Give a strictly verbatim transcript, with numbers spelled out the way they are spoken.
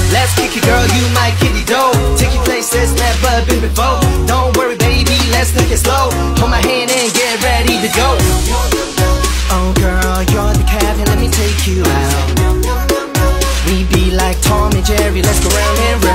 Let's kick it, girl, you might kick it, though. Take you places never been before. Don't worry, baby, let's take it slow. Hold my hand and get ready to go. Oh girl, you're the captain, let me take you out. We be like Tom and Jerry, let's go round and round.